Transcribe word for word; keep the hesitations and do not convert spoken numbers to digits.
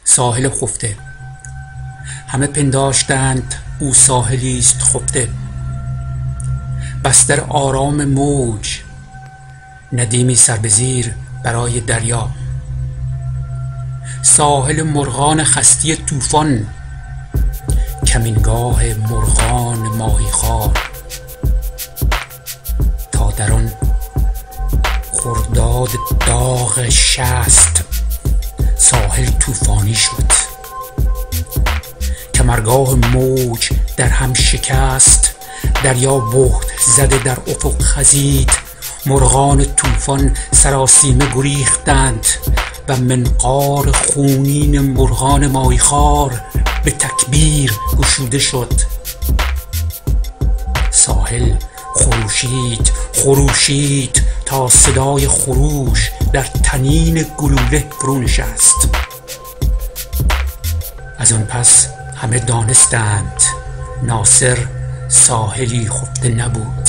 ساحل خفته. همه پنداشتند او ساحلی است خفته. بس در آرام موج ندیمی سر به زیر برای دریا. ساحل مرغان خستی طوفان، کمینگاه مرغان ماهی خوار. تا در آن خرداد داغ شست ساحل طوفانی شد. کمرگاه موج در هم شکست، دریا بهت زده در افق خزید. مرغان طوفان سراسیمه گریختند و منقار خونین مرغان ماهیخوار به تکبیر گشوده شد. ساحل خروشید خروشید تا صدای خروش در تنین گلوله فرو نشست. از آن پس همه دانستند ناصر ساحلی خفته نبود.